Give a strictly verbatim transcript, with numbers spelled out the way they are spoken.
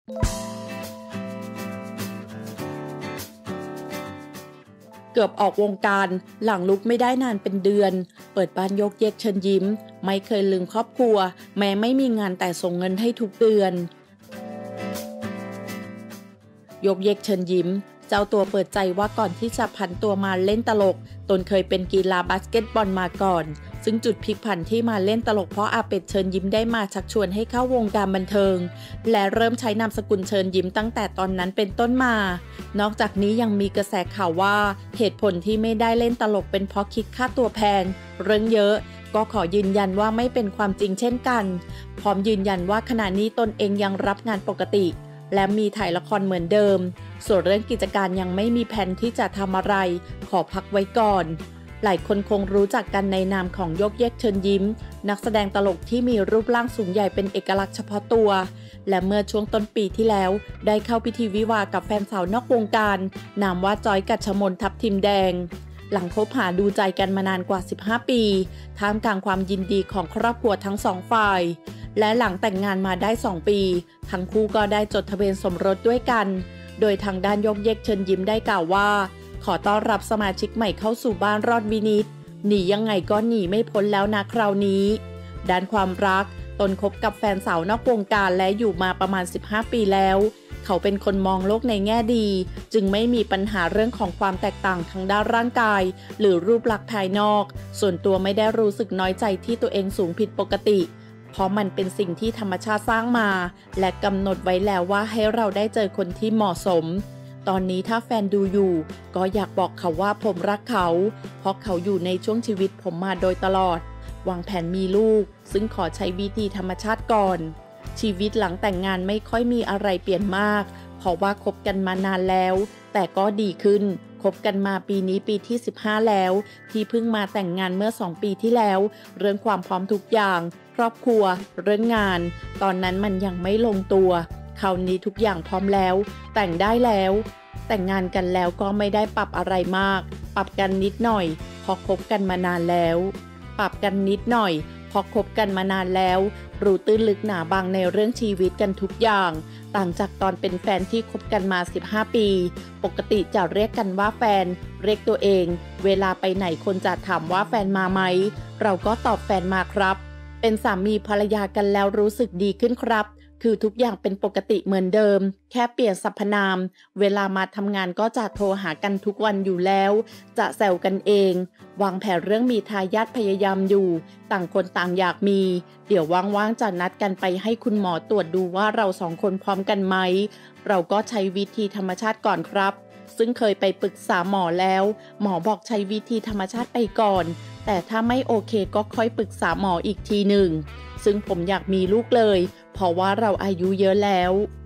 เกือบออกวงการหลังลุกไม่ได้นานเป็นเดือนเปิดบ้านยกเยกเชิญยิ้มไม่เคยลืมครอบครัวแม้ไม่มีงานแต่ส่งเงินให้ทุกเดือนยกเยกเชิญยิ้มเจ้าตัวเปิดใจว่าก่อนที่จะผันตัวมาเล่นตลกตนเคยเป็นกีฬาบาสเกตบอลมาก่อนซึ่งจุดพลิกผันที่มาเล่นตลกเพราะอาเป็ดเชิญยิ้มได้มาชักชวนให้เข้าวงการบันเทิงและเริ่มใช้นามสกุลเชิญยิ้มตั้งแต่ตอนนั้นเป็นต้นมานอกจากนี้ยังมีกระแสข่าวว่าเหตุผลที่ไม่ได้เล่นตลกเป็นเพราะคิดค่าตัวแพงเรื่องเยอะก็ขอยืนยันว่าไม่เป็นความจริงเช่นกันพร้อมยืนยันว่าขณะนี้ตนเองยังรับงานปกติและมีถ่ายละครเหมือนเดิมส่วนเรื่องกิจการยังไม่มีแผนที่จะทำอะไรขอพักไว้ก่อนหลายคนคงรู้จักกันในนามของยกเยกเชิญยิ้มนักแสดงตลกที่มีรูปร่างสูงใหญ่เป็นเอกลักษณ์เฉพาะตัวและเมื่อช่วงต้นปีที่แล้วได้เข้าพิธีวิวาห์กับแฟนสาวนอกวงการนามว่าจอยกัชมนทับทิมแดงหลังคบหาดูใจกันมานานกว่าสิบห้าปีท่ามกลางความยินดีของครอบครัวทั้งสองฝ่ายและหลังแต่งงานมาได้สองปีทั้งคู่ก็ได้จดทะเบียนสมรสด้วยกันโดยทางด้านยกเยกเชิญยิ้มได้กล่าวว่าขอต้อนรับสมาชิกใหม่เข้าสู่บ้านรอดวินิตหนียังไงก็หนีไม่พ้นแล้วนะคราวนี้ด้านความรักตนคบกับแฟนสาวนอกวงการและอยู่มาประมาณสิบห้าปีแล้วเขาเป็นคนมองโลกในแง่ดีจึงไม่มีปัญหาเรื่องของความแตกต่างทางด้านร่างกายหรือรูปลักษณ์ภายนอกส่วนตัวไม่ได้รู้สึกน้อยใจที่ตัวเองสูงผิดปกติเพราะมันเป็นสิ่งที่ธรรมชาติสร้างมาและกำหนดไว้แล้วว่าให้เราได้เจอคนที่เหมาะสมตอนนี้ถ้าแฟนดูอยู่ก็อยากบอกเขาว่าผมรักเขาเพราะเขาอยู่ในช่วงชีวิตผมมาโดยตลอดวางแผนมีลูกซึ่งขอใช้วิธีธรรมชาติก่อนชีวิตหลังแต่งงานไม่ค่อยมีอะไรเปลี่ยนมากเพราะว่าคบกันมานานแล้วแต่ก็ดีขึ้นคบกันมาปีนี้ปีที่สิบห้าแล้วที่เพิ่งมาแต่งงานเมื่อสองปีที่แล้วเรื่องความพร้อมทุกอย่างครอบครัวเรื่องงานตอนนั้นมันยังไม่ลงตัวคราวนี้ทุกอย่างพร้อมแล้วแต่งได้แล้วแต่งงานกันแล้วก็ไม่ได้ปรับอะไรมากปรับกันนิดหน่อยพอคบกันมานานแล้วปรับกันนิดหน่อยพอคบกันมานานแล้วรู้ตื้นลึกหนาบางในเรื่องชีวิตกันทุกอย่างต่างจากตอนเป็นแฟนที่คบกันมาสิบห้าปีปกติจะเรียกกันว่าแฟนเรียกตัวเองเวลาไปไหนคนจะถามว่าแฟนมาไหมเราก็ตอบแฟนมาครับเป็นสามีภรรยากันแล้วรู้สึกดีขึ้นครับคือทุกอย่างเป็นปกติเหมือนเดิมแค่เปลี่ยนสรรพนามเวลามาทำงานก็จะโทรหากันทุกวันอยู่แล้วจะแซวกันเองวางแผนเรื่องมีทายาทพยายามอยู่ต่างคนต่างอยากมีเดี๋ยวว่างๆจะนัดกันไปให้คุณหมอตรวจดูว่าเราสองคนพร้อมกันไหมเราก็ใช้วิธีธรรมชาติก่อนครับซึ่งเคยไปปรึกษาหมอแล้วหมอบอกใช้วิธีธรรมชาติไปก่อนแต่ถ้าไม่โอเคก็ค่อยปรึกษาหมออีกทีหนึ่งซึ่งผมอยากมีลูกเลยเพราะว่าเราอายุเยอะแล้ว